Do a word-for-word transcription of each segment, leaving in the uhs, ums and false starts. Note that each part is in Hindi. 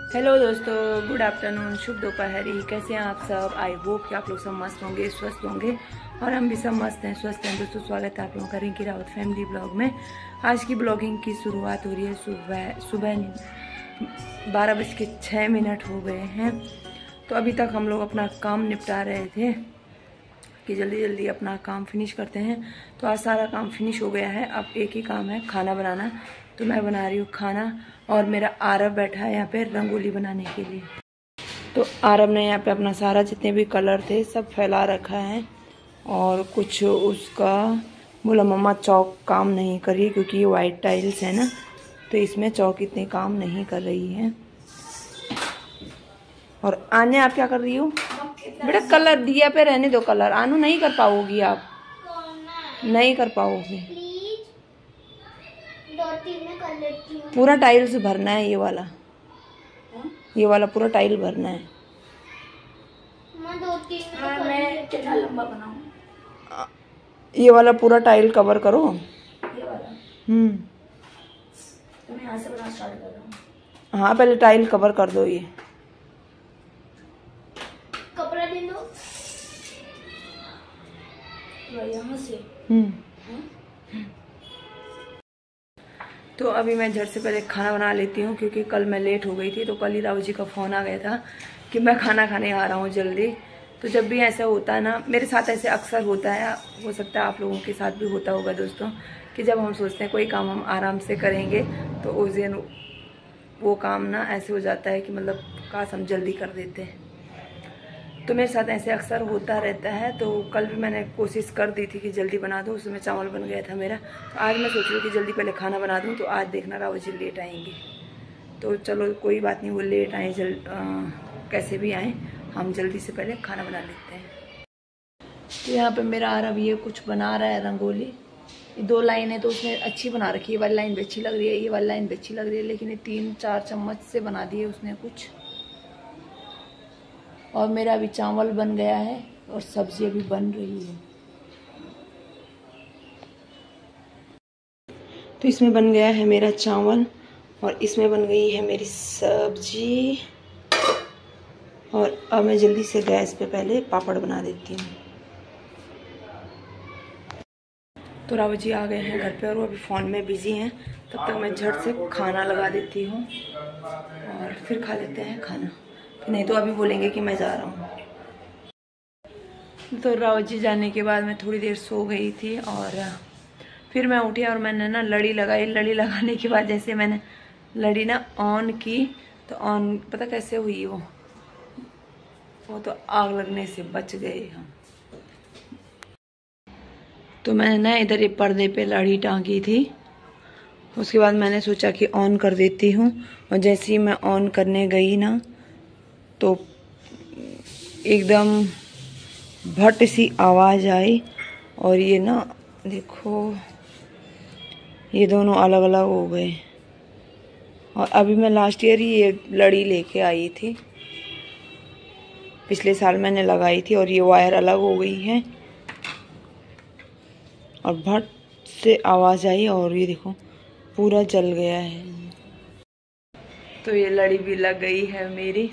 हेलो दोस्तों, गुड आफ्टरनून, शुभ दोपहरी। कैसे हैं आप सब? आई होप कि आप लोग सब मस्त होंगे, स्वस्थ होंगे और हम भी सब मस्त हैं, स्वस्थ हैं। दोस्तों स्वागत है आप लोगों का रिंकी रावत फैमिली ब्लॉग में। आज की ब्लॉगिंग की शुरुआत हो रही है सुबह सुबह बारह बज के छः मिनट हो गए हैं। तो अभी तक हम लोग अपना काम निपटा रहे थे कि जल्दी जल्दी अपना काम फिनिश करते हैं। तो आज सारा काम फिनिश हो गया है। अब एक ही काम है, खाना बनाना। तो मैं बना रही हूँ खाना और मेरा आरव बैठा है यहाँ पे रंगोली बनाने के लिए। तो आरव ने यहाँ पे अपना सारा जितने भी कलर थे सब फैला रखा है और कुछ उसका बोला मम्मा चौक काम नहीं कर रही क्योंकि ये वाइट टाइल्स है ना, तो इसमें चौक इतने काम नहीं कर रही है। और आने आप क्या कर रही हो बेटा? कलर दिया पे रहने दो कलर। आनू नहीं कर पाओगी आप, नहीं कर पाओगे। पूरा टाइल्स भरना है, ये वाला ये वाला पूरा टाइल भरना है। दो तीन में मैं कितना लंबा बनाऊं? ये वाला पूरा टाइल कवर करो। ये वाला हम्म तो मैं यहाँ से बनाना स्टार्ट कर रहा हूँ। हाँ, पहले टाइल कवर कर दो। ये कपड़ा ले लो यहाँ से। हम्म तो अभी मैं झट से पहले खाना बना लेती हूँ क्योंकि कल मैं लेट हो गई थी। तो कल ही राव जी का फ़ोन आ गया था कि मैं खाना खाने आ रहा हूँ जल्दी। तो जब भी ऐसा होता है ना, मेरे साथ ऐसे अक्सर होता है, हो सकता है आप लोगों के साथ भी होता होगा दोस्तों, कि जब हम सोचते हैं कोई काम हम आराम से करेंगे तो उस दिन वो काम ना ऐसे हो जाता है कि मतलब काश हम जल्दी कर देते हैं। तो मेरे साथ ऐसे अक्सर होता रहता है। तो कल भी मैंने कोशिश कर दी थी कि जल्दी बना दूँ, उसमें चावल बन गया था मेरा। तो आज मैं सोच रही हूँ कि जल्दी पहले खाना बना दूँ। तो आज देखना राव जी लेट आएंगे, तो चलो कोई बात नहीं, वो लेट आए जल आ, कैसे भी आए, हम जल्दी से पहले खाना बना लेते हैं। तो यहाँ पे मेरा आरव ये कुछ बना रहा है रंगोली। दो लाइन है तो उसने अच्छी बना रखी है। ये वाली लाइन भी अच्छी लग रही है, ये वाली लाइन भी अच्छी लग रही है, लेकिन ये तीन चार चम्मच से बना दिए उसने कुछ। और मेरा अभी चावल बन गया है और सब्जी अभी बन रही है। तो इसमें बन गया है मेरा चावल और इसमें बन गई है मेरी सब्जी। और अब मैं जल्दी से गैस पे पहले पापड़ बना देती हूँ। तो राव जी आ गए हैं घर पे और वो अभी फ़ोन में बिजी हैं। तब तक मैं झट से खाना लगा देती हूँ और फिर खा लेते हैं खाना, नहीं तो अभी बोलेंगे कि मैं जा रहा हूँ। तो राव जी जाने के बाद मैं थोड़ी देर सो गई थी और फिर मैं उठी और मैंने ना लड़ी लगाई। लड़ी लगाने के बाद जैसे मैंने लड़ी ना ऑन की तो ऑन पता कैसे हुई, वो वो तो आग लगने से बच गए हम। तो मैंने ना इधर ये पर्दे पे लड़ी टांगी थी। उसके बाद मैंने सोचा कि ऑन कर देती हूँ और जैसे ही मैं ऑन करने गई ना तो एकदम भट सी आवाज़ आई और ये ना देखो ये दोनों अलग अलग हो गए। और अभी मैं लास्ट ईयर ही ये लड़ी लेके आई थी, पिछले साल मैंने लगाई थी और ये वायर अलग हो गई है और भट से आवाज़ आई और ये देखो पूरा जल गया है। तो ये लड़ी भी लग गई है मेरी।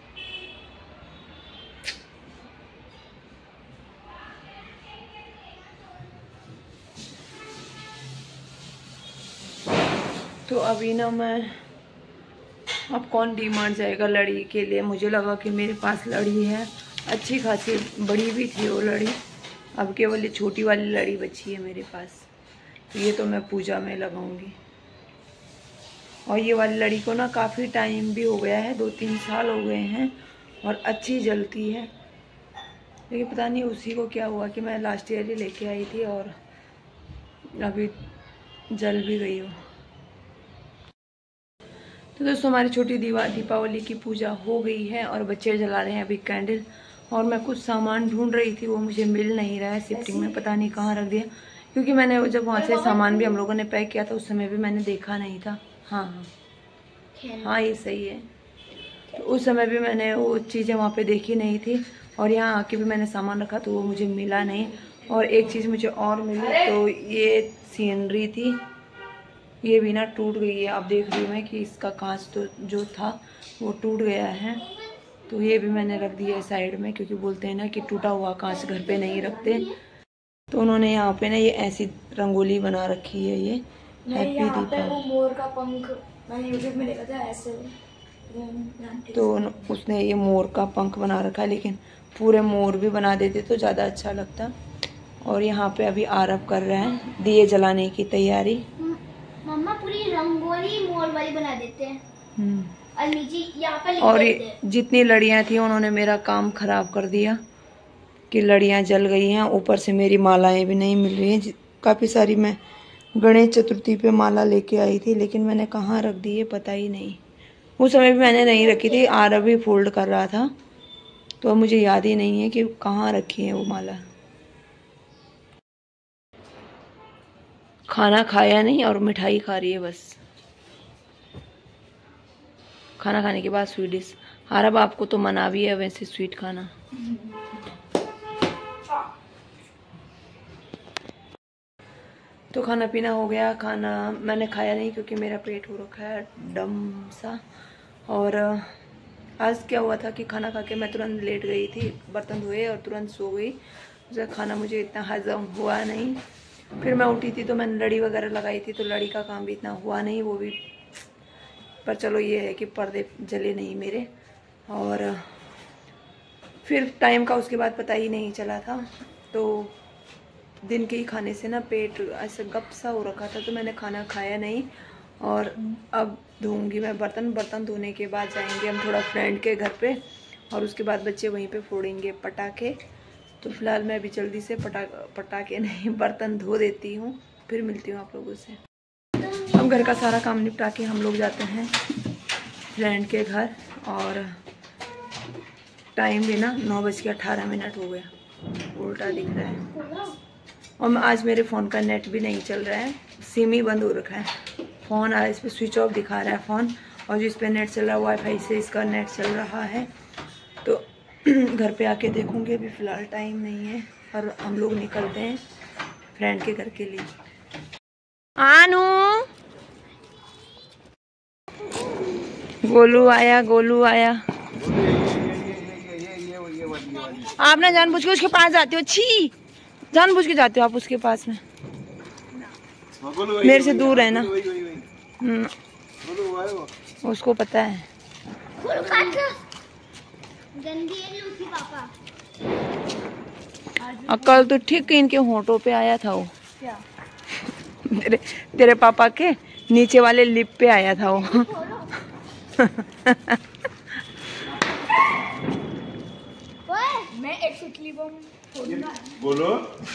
तो अभी ना मैं, अब कौन डीमार्ट जाएगा लड़ी के लिए। मुझे लगा कि मेरे पास लड़ी है अच्छी खासी, बड़ी भी थी वो लड़ी। अब केवल ये छोटी वाली लड़ी बची है मेरे पास, तो ये तो मैं पूजा में लगाऊंगी। और ये वाली लड़ी को ना काफ़ी टाइम भी हो गया है, दो तीन साल हो गए हैं और अच्छी जलती है। लेकिन पता नहीं उसी को क्या हुआ कि मैं लास्ट ईयर ही लेके आई थी और अभी जल भी गई हो। तो दोस्तों हमारी छोटी दीवा दीपावली की पूजा हो गई है और बच्चे जला रहे हैं अभी कैंडल। और मैं कुछ सामान ढूंढ रही थी, वो मुझे मिल नहीं रहा है शिफ्टिंग में, पता नहीं कहाँ रख दिया। क्योंकि मैंने जब वहाँ से सामान भी हम लोगों ने पैक किया था उस समय भी मैंने देखा नहीं था। हाँ हाँ हाँ ये सही है। तो उस समय भी मैंने वो चीज़ें वहाँ पे देखी नहीं थी और यहाँ आके भी मैंने सामान रखा तो वो मुझे मिला नहीं। और एक चीज़ मुझे और मिली, तो ये सीनरी थी ये भी ना टूट गई है। अब देख रही हूँ मैं कि इसका कांच तो जो था वो टूट गया है, तो ये भी मैंने रख दिया है साइड में, क्योंकि बोलते हैं ना कि टूटा हुआ कांच घर पे नहीं रखते। तो उन्होंने यहाँ पे ना ये ऐसी रंगोली बना रखी है, ये हैप्पी दीपावली। वो मोर का पंख मैंने यूट्यूब में देखा था ऐसे, तो उसने ये मोर का पंख बना रखा है, लेकिन पूरे मोर भी बना देते तो ज़्यादा अच्छा लगता। और यहाँ पे अभी आरव कर रहे हैं दिए जलाने की तैयारी। मम्मा पूरी रंगोली मोर वाली बना देते हैं और नीचे यहाँ पर लिख और देते हैं। जितनी लड़ियाँ थी उन्होंने मेरा काम खराब कर दिया कि लड़ियाँ जल गई हैं, ऊपर से मेरी मालाएं भी नहीं मिल रही हैं। काफ़ी सारी मैं गणेश चतुर्थी पे माला लेके आई थी, लेकिन मैंने कहाँ रख दी है पता ही नहीं। उस समय भी मैंने नहीं रखी थी, आरव भी फोल्ड कर रहा था, तो मुझे याद ही नहीं है कि कहाँ रखी है वो माला। खाना खाया नहीं और मिठाई खा रही है बस। खाना खाने के बाद स्वीट डिश। आरव आपको तो मना भी है वैसे स्वीट खाना। तो खाना पीना हो गया। खाना मैंने खाया नहीं क्योंकि मेरा पेट हो रखा है डम सा। और आज क्या हुआ था कि खाना खा के मैं तुरंत लेट गई थी, बर्तन धोए और तुरंत सो गई। जो खाना मुझे इतना हजम हुआ नहीं। फिर मैं उठी थी तो मैंने लड़ी वगैरह लगाई थी, तो लड़ी का काम भी इतना हुआ नहीं, वो भी। पर चलो ये है कि पर्दे जले नहीं मेरे। और फिर टाइम का उसके बाद पता ही नहीं चला था। तो दिन के ही खाने से ना पेट ऐसे गप सा हो रखा था, तो मैंने खाना खाया नहीं। और अब धोऊंगी मैं बर्तन। बर्तन धोने के बाद जाएंगे हम थोड़ा फ्रेंड के घर पे, और उसके बाद बच्चे वहीं पे फोड़ेंगे पटाखे। तो फिलहाल मैं अभी जल्दी से पटा पटाखे नहीं बर्तन धो देती हूँ, फिर मिलती हूँ आप लोगों से। हम घर का सारा काम निपटा के हम लोग जाते हैं फ्रेंड के घर। और टाइम भी ना नौ बज के अठारह मिनट हो गया, उल्टा दिख रहा है। और आज मेरे फ़ोन का नेट भी नहीं चल रहा है, सिम ही बंद हो रखा है। फ़ोन आ इस पर स्विच ऑफ दिखा रहा है फ़ोन, और जिस पे नेट चल रहा है वाईफाई से इसका नेट चल रहा है। तो घर पे आके देखूँगी, अभी फ़िलहाल टाइम नहीं है। और हम लोग निकलते हैं फ्रेंड के घर के लिए। आनू, गोलू आया, गोलू आया। आप ना जानबूझ के उसके पास जाते हो, छी जानबूझ के जाते हो आप उसके पास में। मेरे से दूर है ना, उसको पता है। कल तो ठीक इनके होंठों पे आया था वो। क्या? तेरे तेरे पापा के नीचे वाले लिप पे आया था वो। मैं एक्चुअली वो बोलो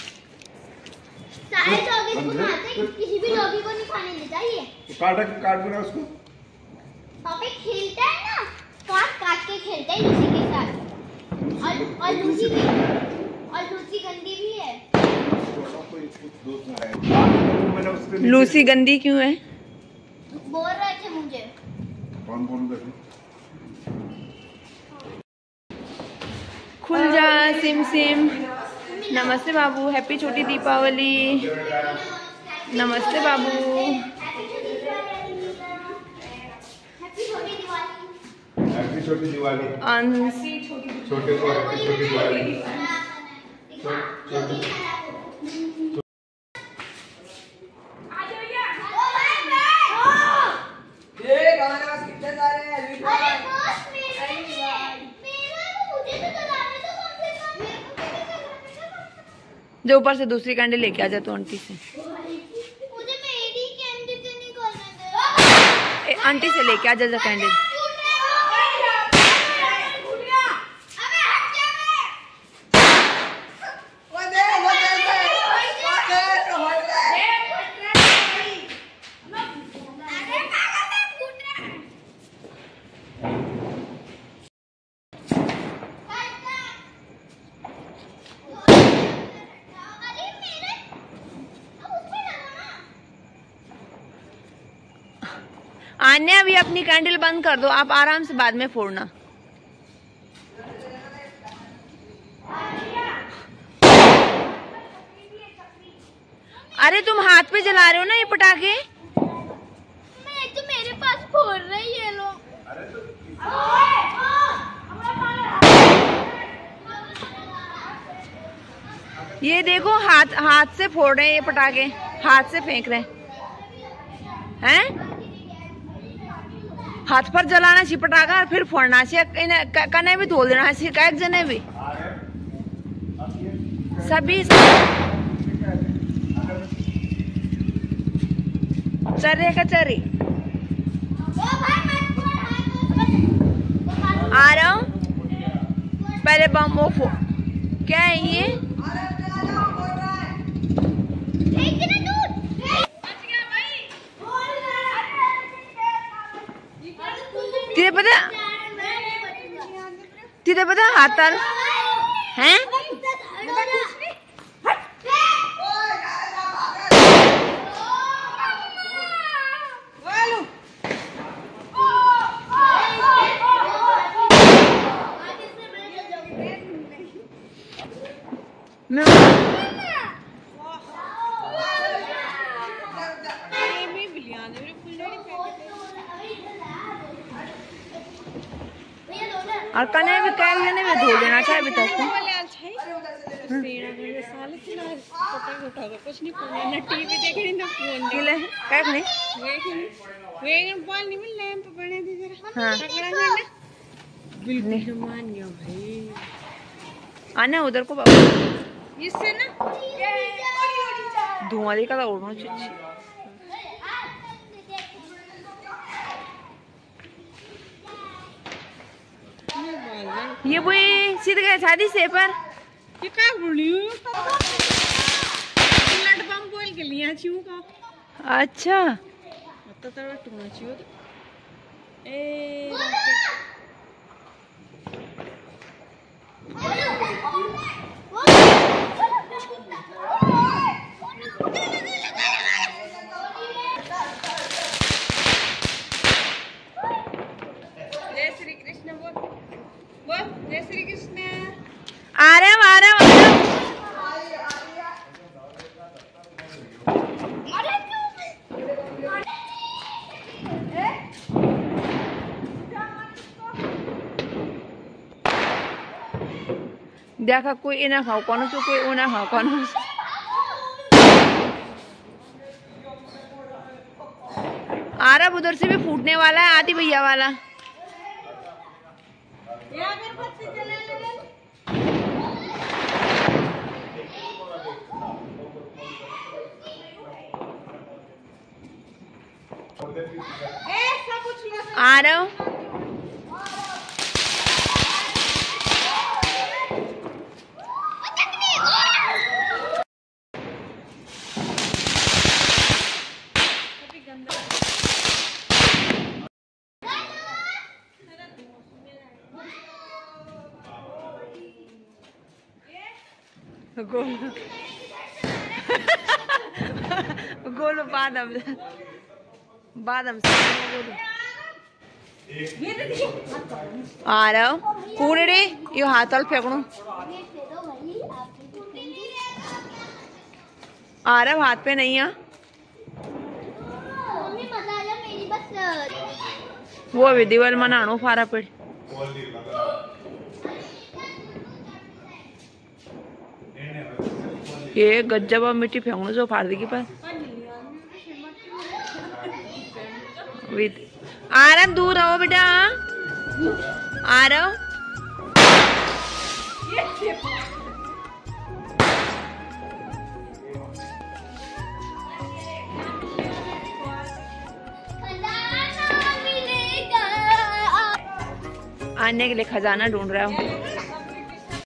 सारे डॉगी को खाते हैं, किसी भी डॉगी को नहीं खाने देता ये। तो काटा काट बना उसको। पापा खेलता है ना, काट काट के खेलता है लूसी के साथ। और और लूसी भी और लूसी गंदी भी है। लूसी गंदी क्यों है? बोल रहे थे मुझे। कौन बोल रहे? खुल जा सिम सिम। नमस्ते बाबू, हैप्पी छोटी दीपावली। नमस्ते बाबू। हैप्पी छोटी दिवाली। अंश छोटे को हैप्पी छोटी दिवाली। जो ऊपर से दूसरी कैंडल लेके आ जा तो आंटी से। मुझे मेरी कैंडी से नहीं करने दे। आंटी से लेके आ जा कैंडल। आने अभी अपनी कैंडल बंद कर दो, आप आराम से बाद में फोड़ना। अरे तुम हाथ पे जला रहे हो ना ये पटाखे। मेरे पास फोड़ रही है लोग। ये देखो हाथ हाथ से फोड़ रहे हैं ये पटाखे, हाथ से फेंक रहे हैं। हाथ पर जलाना चाहिए पटाखा और फिर फोड़ना चाहिए। कने भी धो देना चाहिए, कई जने भी सभी चरे का चरी। आ रहा हूँ, पहले बम वो फोड़। क्या है ये? तुझे पता तुझे पता हाथल हैं? मैं और कने भी कई जने भी धो देना चाहिए अभी तक कुछ नहीं ना टीवी देखनी ना फोन किले काय नहीं वेगन पाल नहीं मिल लैंप बने थे जरा। हां पकड़ा जाना बिल्कुल मान गया भाई। आना उधर को बाबू, इससे ना धुआं दिखा उड़ना चाहिए। ये वो सीध गए शादी से पर ये का बोलियो लट बम बोल के लिया छिऊ का। अच्छा तो तड़ा टूना छिऊ ए जय श्री कृष्ण बोल बोल जय श्री कृष्ण। आ रहे आ रहे आ रहे देखा कोई इना खाओ कौन सो कोई उना खाओ कौन आ रहा उधर से भी फूटने वाला है आदि भैया वाला। आ रहा हूँ गोल गोल बादाम बादाम आ रहा हूँ कूड़े यो हाथल फेंकणो आ रहा हाथ पे नहीं है वो विधिवल मनाणो फारा पेड़ ये गज्जब मिट्टी फेंकणो जो फाड़ देगी पर आ रहा दूर रहो बेटा आ रहा आने के लिए खजाना ढूंढ रहा हूँ।